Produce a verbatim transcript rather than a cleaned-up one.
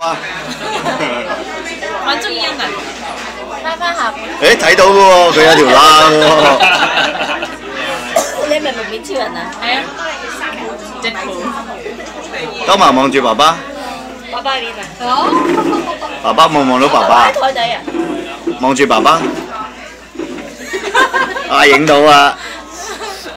我中意音啊！翻翻下。 誒睇到嘅喎，佢有條罅喎。 你係咪蒙面超人啊？係啊。Dec。 兜埋望住爸爸。 爸爸喺邊啊？ 爸爸望唔望到爸爸？ 喺台底啊。 望住爸爸。啊，影到啊！